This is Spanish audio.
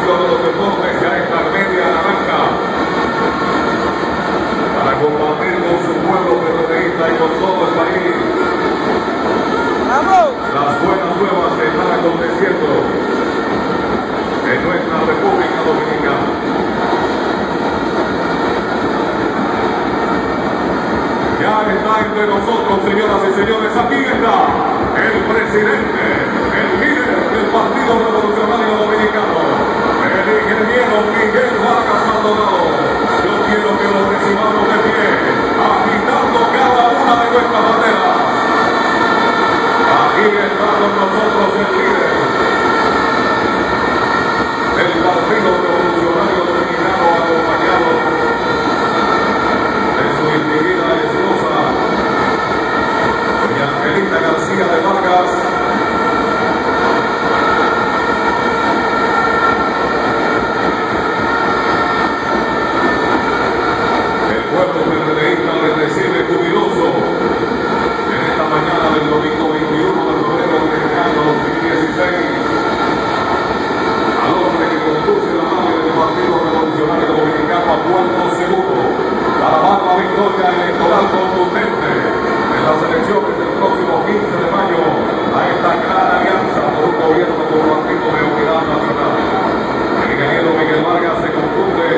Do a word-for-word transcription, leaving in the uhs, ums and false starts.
Palacio de los Deportes, ya está media naranja, para compartir con su pueblo peroneísta y con todo el país las buenas nuevas que están aconteciendo en nuestra República Dominicana. Ya está entre nosotros, señoras y señores, aquí está el presidente, el líder del Partido Revolucionario Dominicano, el ingeniero Miguel Vargas Maldonado. Yo quiero que lo recibamos de pie, agitando cada una de nuestras banderas. Aquí está con nosotros el líder